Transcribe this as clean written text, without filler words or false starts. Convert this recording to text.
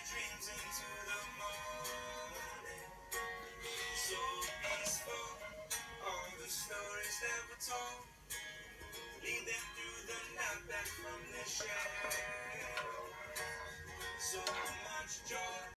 dreams into the morning. So peaceful, all the stories that were told, lead them through the night back from the shadow. So much joy.